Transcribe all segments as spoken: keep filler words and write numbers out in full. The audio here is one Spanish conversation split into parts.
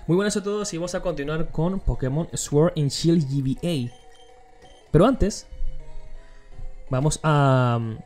Muy buenas a todos y vamos a continuar con Pokémon Sword and Shield G B A. Pero antes, vamos a um,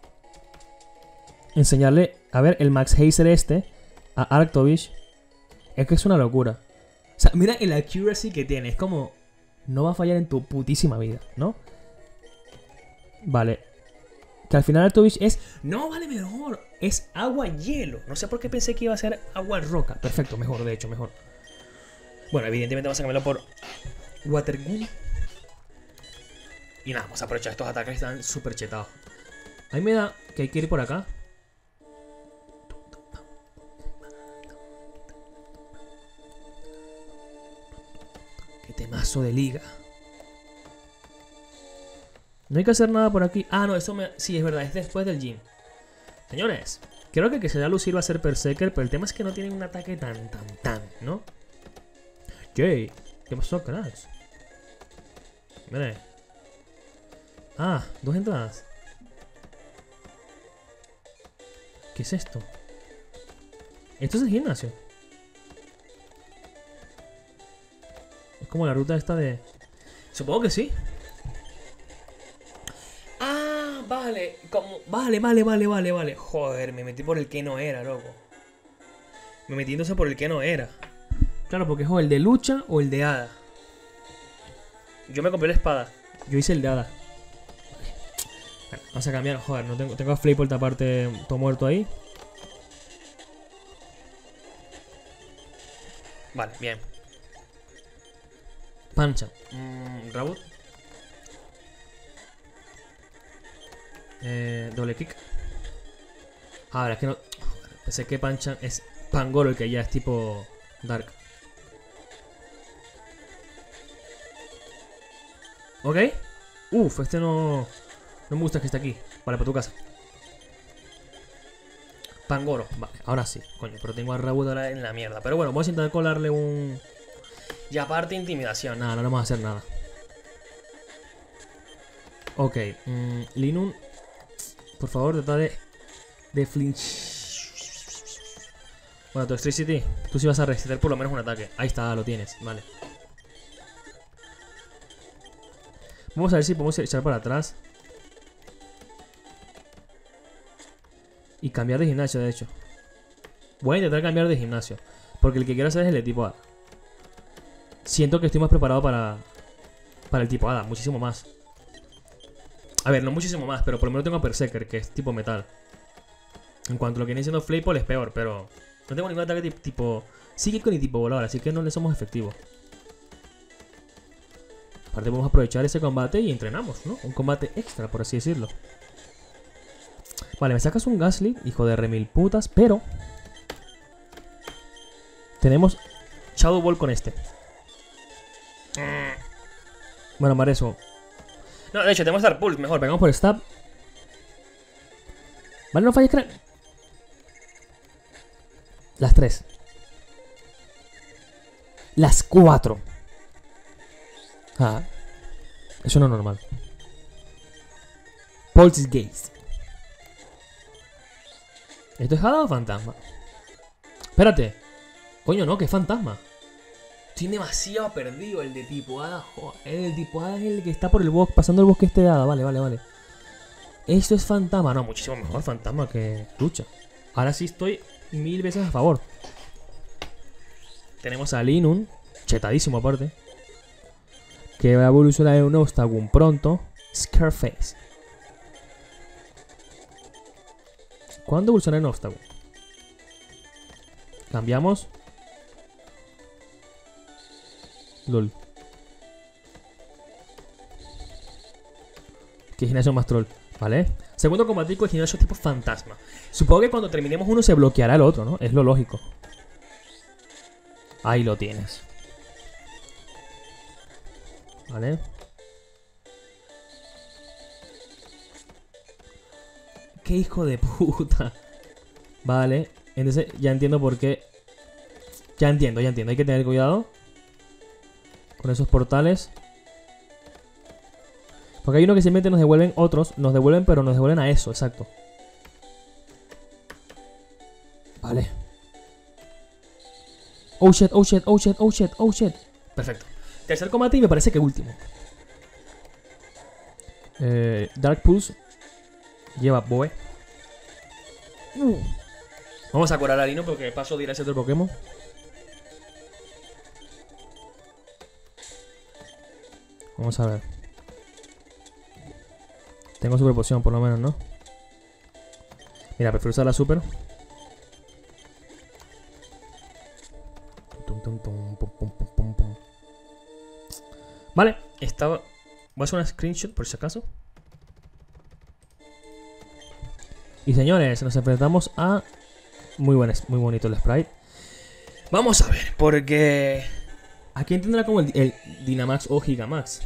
enseñarle, a ver, el Max Hazer este a Arctovish. Es que es una locura. O sea, mira el accuracy que tiene. Es como, no va a fallar en tu putísima vida, ¿no? Vale. Que al final Arctovish es, no, vale, mejor. Es agua-hielo. No sé por qué pensé que iba a ser agua-roca. Perfecto, mejor, de hecho, mejor. Bueno, evidentemente vamos a cambiarlo por Water Gun. Y nada, vamos a aprovechar estos ataques que están súper chetados. A mí me da que hay que ir por acá. Qué temazo de liga. No hay que hacer nada por aquí. Ah, no, eso me... Sí, es verdad, es después del gym. Señores, creo que el que se da a lucir va a ser Berserker, pero el tema es que no tiene un ataque tan, tan, tan, ¿no? Jay, ¿qué pasó, cracks? Mire. Ah, dos entradas. ¿Qué es esto? Esto es el gimnasio. Es como la ruta esta de... Supongo que sí. Ah, vale. Como... Vale, vale, vale, vale, vale. Joder, me metí por el que no era, loco. Me metí entonces por el que no era. Claro, porque es o el de lucha o el de hada. Yo me compré la espada. Yo hice el de hada. Bueno, vamos a cambiar. Joder, no tengo, tengo a Flay por esta parte todo muerto ahí. Vale, bien. Pancha. Mm, Rabut. Eh, doble kick. Ahora es que no. Pensé que Pancha es Pangoro, el que ya es tipo Dark. Ok. Uf, este no... No me gusta que esté aquí. Vale, para tu casa. Pangoro. Vale, ahora sí. Coño, pero tengo a Rabut ahora en la mierda. Pero bueno, vamos a intentar colarle un... Y aparte intimidación. Nada, no le vamos a hacer nada. Ok. Mmm, Linun. Por favor, trata de... De flinch. Bueno, tu Electricity. Tú sí vas a resistir por lo menos un ataque. Ahí está, lo tienes. Vale. Vamos a ver si podemos echar para atrás. Y cambiar de gimnasio, de hecho. Voy a intentar cambiar de gimnasio. Porque el que quiero hacer es el de tipo A. Siento que estoy más preparado para... Para el tipo Hada, muchísimo más. A ver, no muchísimo más, pero por lo menos tengo a Berserker, que es tipo metal. En cuanto a lo que viene siendo Flaypole es peor, pero... No tengo ningún ataque tipo... Psíquico ni tipo volador, así que no le somos efectivos. Aparte podemos aprovechar ese combate y entrenamos, ¿no? Un combate extra, por así decirlo. Vale, me sacas un Gastly, hijo de remil putas, pero... Tenemos Shadow Ball con este. Bueno, Mareso. No, de hecho, tenemos Dark Pulse, mejor, pegamos por Stab. Vale, no falles, crack. Las tres. Las cuatro. Ah, eso no es normal. Pulse Gaze. ¿Esto es hada o fantasma? Espérate. Coño, no, que es fantasma. Estoy demasiado perdido. El de tipo hada. Joder, el tipo hada es el que está por el bosque, pasando el bosque este de hada. Vale, vale, vale. Esto es fantasma. No, muchísimo mejor fantasma que lucha. Ahora sí estoy mil veces a favor. Tenemos a Linun, chetadísimo aparte, que va a evolucionar en un Ostagun pronto. Scarface. ¿Cuándo evoluciona en Ostagun? Cambiamos. LOL. ¿Qué gimnasio más troll? Vale. Segundo combatico de gimnasio tipo fantasma. Supongo que cuando terminemos uno se bloqueará el otro, ¿no? Es lo lógico. Ahí lo tienes. Vale. ¡Qué hijo de puta! Vale. Entonces ya entiendo por qué. Ya entiendo, ya entiendo. Hay que tener cuidado con esos portales. Porque hay uno que simplemente nos devuelven otros. Nos devuelven, pero nos devuelven a eso, exacto. Vale. Oh shit, oh shit, oh shit, oh shit, oh shit. Perfecto. Tercer combate y me parece que último. Eh, Dark Pulse lleva Boe. Uh. Vamos a curar a Lino porque paso de ir a ese otro Pokémon. Vamos a ver. Tengo super poción por lo menos, ¿no? Mira, prefiero usar la super. Vale, estaba... Voy a hacer una screenshot por si acaso. Y señores, nos enfrentamos a... Muy, buen, muy bonito el sprite. Vamos a ver, porque... ¿A quién tendrá como el, el Dynamax o Gigamax?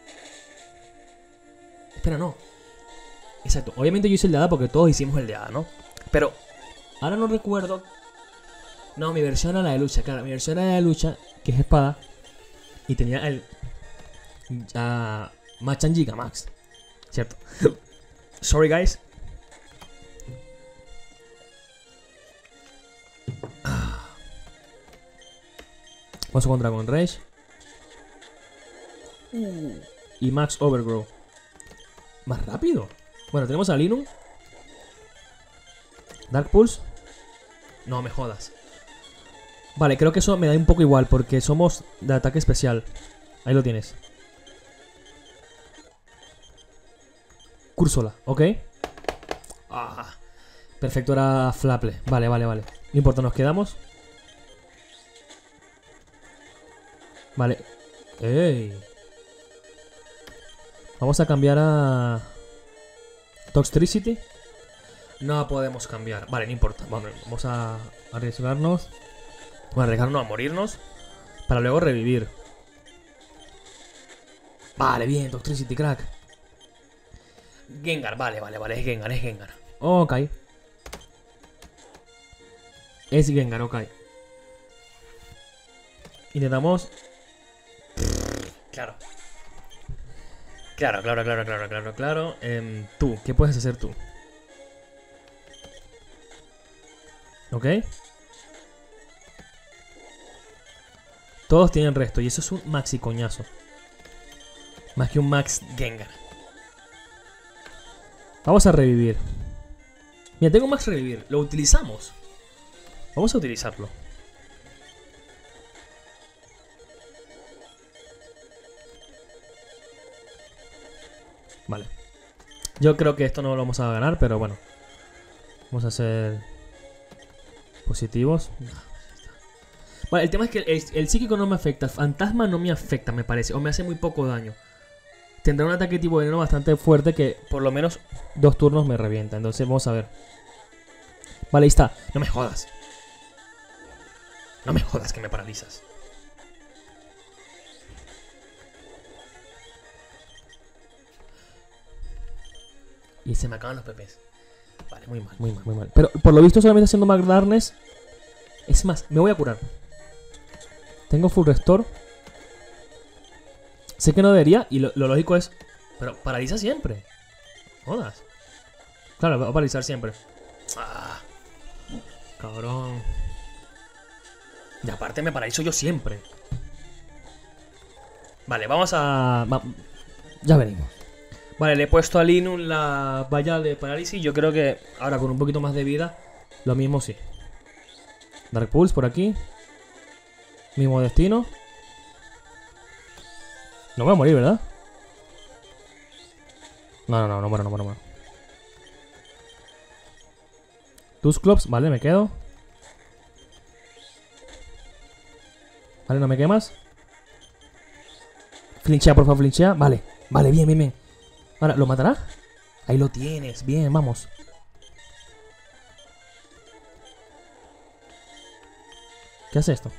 Espera, no. Exacto, obviamente yo hice el de Hada porque todos hicimos el de Hada, ¿no? Pero ahora no recuerdo. No, mi versión era la de lucha, claro. Mi versión era la de lucha, que es espada. Y tenía el... Uh, Machan Gigamax. ¿Cierto? Sorry, guys. Vamos con Dragon Rage. Uh. Y Max Overgrow. Más rápido. Bueno, tenemos a Linum. Dark Pulse. No me jodas. Vale, creo que eso me da un poco igual porque somos de ataque especial. Ahí lo tienes. Cursola, ok. Ah, perfecto, era Flaple. Vale, vale, vale. No importa, nos quedamos. Vale. ¡Ey! Vamos a cambiar a... Toxtricity. No podemos cambiar. Vale, no importa. Vamos a arriesgarnos. Vamos a arriesgarnos a morirnos. Para luego revivir. Vale, bien, Toxtricity, crack. Gengar, vale, vale, vale. Es Gengar, es Gengar. Ok. Es Gengar, ok. Intentamos... Claro. Claro, claro, claro, claro, claro, claro. Eh, tú, ¿qué puedes hacer tú? ¿Ok? Todos tienen resto y eso es un maxi coñazo. Más que un max Gengar. Vamos a revivir. Mira, tengo max revivir. ¿Lo utilizamos? Vamos a utilizarlo. Vale. Yo creo que esto no lo vamos a ganar, pero bueno. Vamos a ser positivos. Vale, el tema es que el, el psíquico no me afecta. El fantasma no me afecta, me parece. O me hace muy poco daño. Tendrá un ataque tipo veneno bastante fuerte que por lo menos dos turnos me revienta. Entonces vamos a ver. Vale, ahí está. No me jodas. No me jodas que me paralizas. Y se me acaban los pepes. Vale, muy mal, muy mal, muy mal. Pero por lo visto solamente haciendo Mag Darkness. Es más, me voy a curar. Tengo full restore. Sé que no debería. Y lo, lo lógico es... Pero paraliza siempre. Jodas. Claro, va a paralizar siempre. Ah, cabrón. Y aparte me paralizo yo siempre. Vale, vamos a... Va, ya venimos. Vale, le he puesto a Linum la valla de parálisis. Yo creo que ahora con un poquito más de vida, lo mismo sí. Dark Pulse por aquí. Mismo destino. No voy a morir, ¿verdad? No, no, no, no muero, no muero, no muero. Dusclops, vale, me quedo. Vale, no me quemas. Flinchea, por favor, flinchea. Vale, vale, bien, bien, bien. Ahora, ¿lo matará? Ahí lo tienes, bien, vamos. ¿Qué hace esto?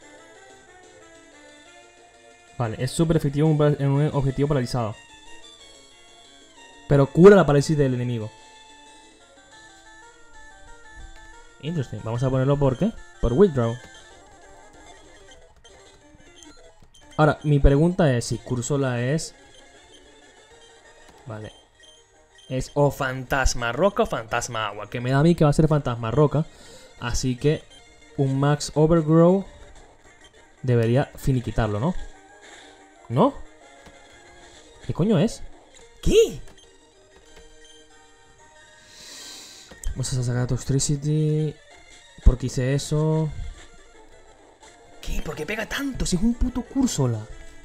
Vale, es súper efectivo en un objetivo paralizado. Pero cura la parálisis del enemigo. Interesting. Vamos a ponerlo por ¿qué? Por withdraw. Ahora, mi pregunta es si Cursola es... Vale. Es o fantasma roca o fantasma agua. Que me da a mí que va a ser fantasma roca. Así que un max overgrow debería finiquitarlo, ¿no? ¿No? ¿Qué coño es? ¿Qué? Vamos a sacar Toxtricity. ¿Por qué hice eso? ¿Qué? ¿Por qué pega tanto? Si es un puto Cursola.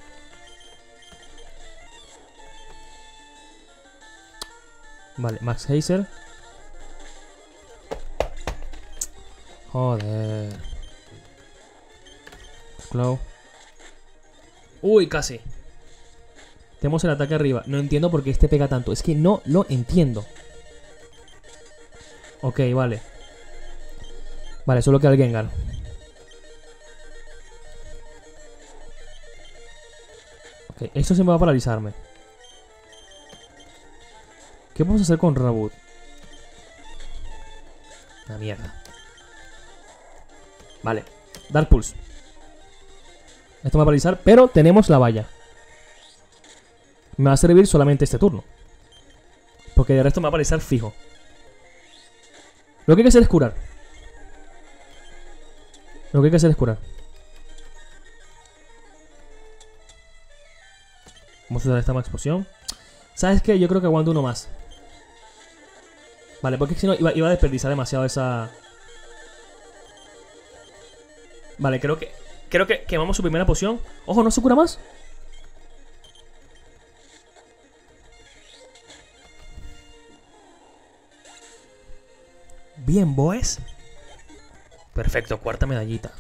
Vale, Max Heiser. Joder. Claw. Uy, casi. Tenemos el ataque arriba. No entiendo por qué este pega tanto. Es que no lo entiendo. Ok, vale. Vale, solo queda el Gengar. Ok, esto se me va a paralizarme. ¿Qué podemos hacer con Raboot? Una mierda. Vale, Dark Pulse. Esto me va a paralizar, pero tenemos la valla. Me va a servir solamente este turno, porque de resto me va a paralizar fijo. Lo que hay que hacer es curar. Lo que hay que hacer es curar. Vamos a usar esta Max Poción. ¿Sabes qué? Yo creo que aguanto uno más. Vale, porque si no iba, iba a desperdiciar demasiado esa... Vale, creo que... Creo que quemamos su primera poción. Ojo, ¿no se cura más? Bien, boys. Perfecto, cuarta medallita.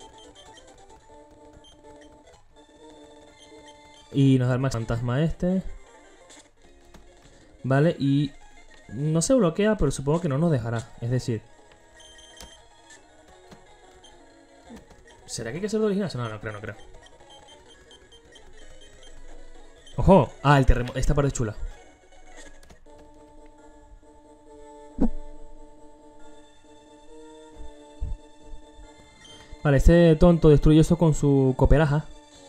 Y nos da el Max Fantasma este. Vale, y... No se bloquea, pero supongo que no nos dejará. Es decir... ¿Será que hay que hacerlo original? No, no creo, no creo. ¡Ojo! Ah, el terremoto. Esta parte es chula. Vale, este tonto destruye esto con su cooperaja.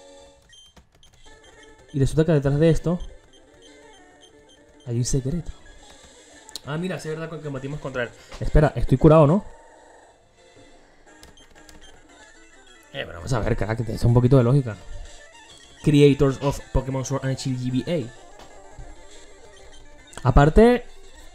Y resulta que detrás de esto hay un secreto. Ah, mira, sí es verdad que combatimos contra él. Espera, estoy curado, ¿no? Eh, pero vamos a ver, crack, que es un poquito de lógica. Creators of Pokémon Sword and Shield G B A. Aparte,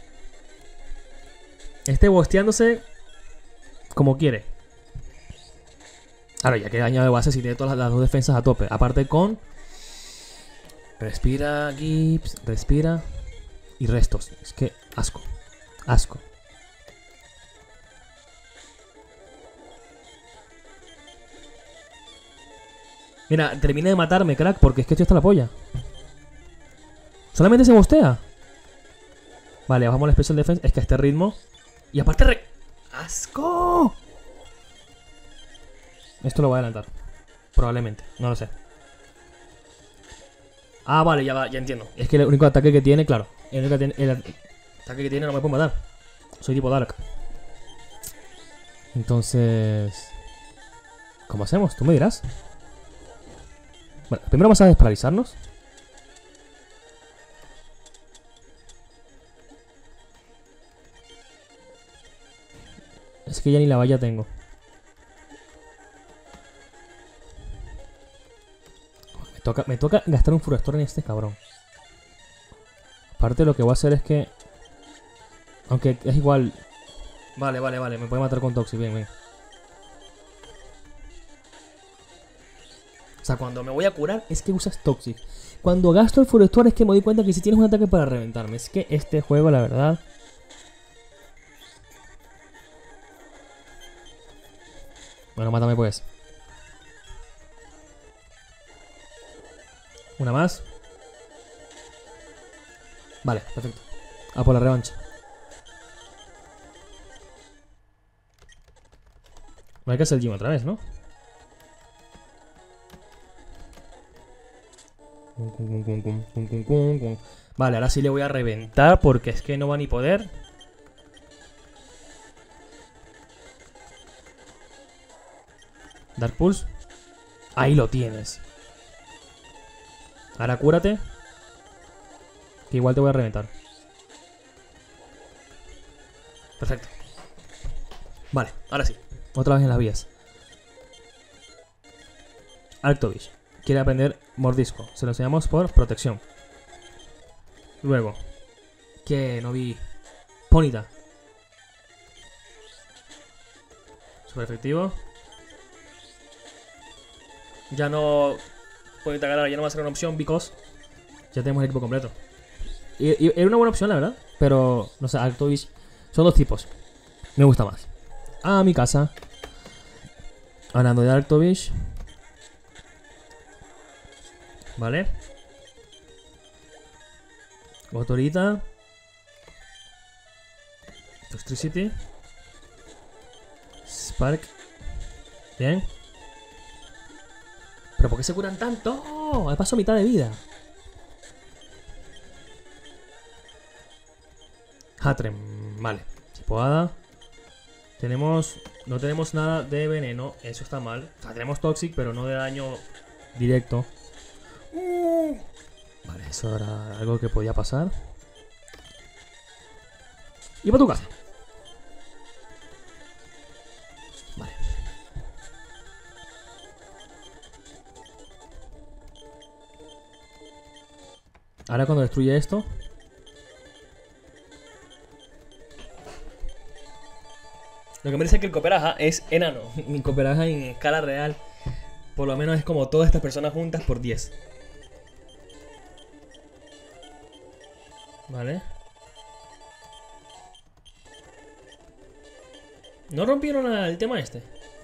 este bosteándose como quiere. Ahora, ya que daño de base, si tiene todas las, las dos defensas a tope. Aparte con... Respira, Gibbs, respira. Y restos. Es que asco. Asco. Mira, termina de matarme, crack, porque es que esto está la polla. Solamente se bostea. Vale, bajamos la Special Defense. Es que a este ritmo... Y aparte re... ¡Asco! Esto lo voy a adelantar. Probablemente, no lo sé. Ah, vale, ya va, ya entiendo. Es que el único ataque que tiene, claro. El único que tiene, el ataque que tiene no me puede matar. Soy tipo Dark. Entonces... ¿Cómo hacemos? Tú me dirás. Bueno, primero vamos a desparalizarnos. Es que ya ni la valla tengo. Me toca, me toca gastar un Furastor en este cabrón. Aparte lo que voy a hacer es que... Aunque es igual... Vale, vale, vale. Me puede matar con Toxic. Bien, bien. O sea, cuando me voy a curar es que usas Toxic. Cuando gasto el Furastor es que me doy cuenta que si tienes un ataque para reventarme. Es que este juego, la verdad... Bueno, mátame pues. Una más. Vale, perfecto. A por la revancha. No hay que hacer el gym otra vez, ¿no? Vale, ahora sí le voy a reventar porque es que no va ni poder. Dark Pulse. Ahí lo tienes. Ahora cúrate. Que igual te voy a reventar. Perfecto. Vale, ahora sí. Otra vez en las vías. Arctovish quiere aprender mordisco. Se lo enseñamos por protección. Luego, que no vi. Ponyta. Super efectivo. Ya no. Ponyta Galar ya no va a ser una opción because ya tenemos el equipo completo. Y, y, era una buena opción, la verdad. Pero, no sé, Arctovish. Son dos tipos. Me gusta más. A mi casa. Hablando de Arctovish. Vale. Motorita. Toxtricity. Spark. Bien. ¿Pero por qué se curan tanto? ¡Oh! Paso mitad de vida. Hatrem. Vale. Chipoada. Tenemos... No tenemos nada de veneno. Eso está mal. O sea, tenemos Toxic, pero no de daño directo. Uh. Vale, eso era algo que podía pasar. Y para tu casa. Vale. Ahora cuando destruye esto... Lo que me dice que el Cooperaja es enano. Mi Cooperaja en escala real, por lo menos es como todas estas personas juntas por diez. Vale. ¿No rompieron el tema este?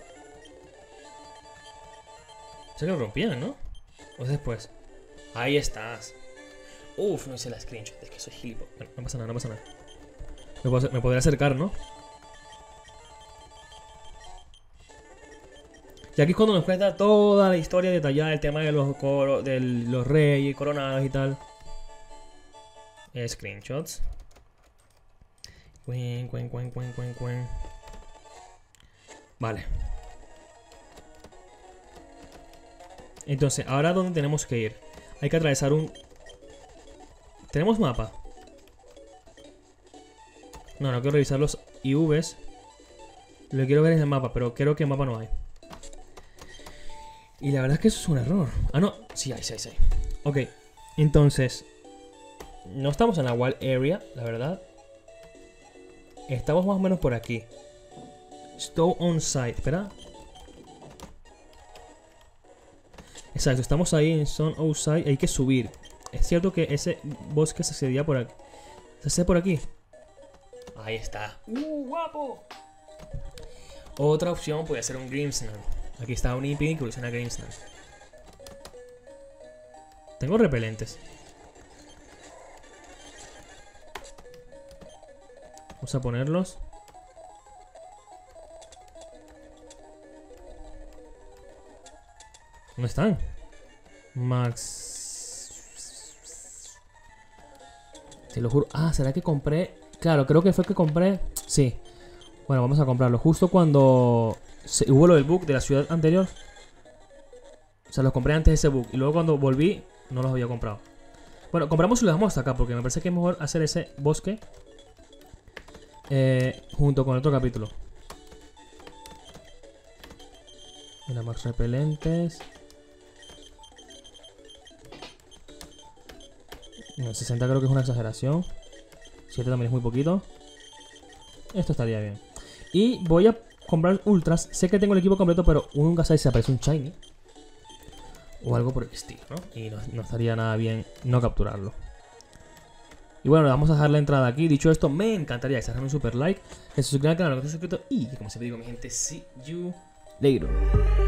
Sé que lo rompían, ¿no? O después. Ahí estás. Uf, no hice la screenshot. Es que soy gilipollas. Bueno, no pasa nada, no pasa nada. Me, puedo, me podría acercar, ¿no? Y aquí es cuando nos cuenta toda la historia detallada del tema de los, coro, de los reyes, coronados y tal. Eh, screenshots. Cuen, cuen, cuen, cuen, cuen, cuen. Vale. Entonces, ahora ¿dónde tenemos que ir? Hay que atravesar un... ¿Tenemos mapa? No, no quiero revisar los I Vs. Lo que quiero ver es el mapa, pero creo que mapa no hay. Y la verdad es que eso es un error. Ah, no. Sí hay, sí hay, sí hay. Ok. Entonces... No estamos en la Wild Area, la verdad. Estamos más o menos por aquí. Stone on site. Espera. Exacto, estamos ahí en Stone on site. Hay que subir. Es cierto que ese bosque se accedía por aquí. ¿Se hace por aquí? Ahí está. ¡Uh, guapo! Otra opción puede ser un Grimmsnarl. Aquí está un Impi que evoluciona a Grimmsnarl. Tengo repelentes. Vamos a ponerlos. ¿Dónde están? Max. Te lo juro. Ah, ¿será que compré? Claro, creo que fue que compré. Sí. Bueno, vamos a comprarlo. Justo cuando se... hubo lo del bug de la ciudad anterior. O sea, los compré antes de ese bug. Y luego cuando volví, no los había comprado. Bueno, compramos y los dejamos hasta acá. Porque me parece que es mejor hacer ese bosque eh, junto con el otro capítulo. Mira, más repelentes. No, sesenta creo que es una exageración. siete también es muy poquito. Esto estaría bien. Y voy a comprar ultras. Sé que tengo el equipo completo, pero uno nunca sabe si aparece un shiny o algo por el estilo, ¿no? Y no, no estaría nada bien no capturarlo. Y bueno, vamos a dejar la entrada aquí. Dicho esto, me encantaría que se hagan un super like, que se suscriban al canal, que no estén suscritos. Y como siempre digo, mi gente, see you later.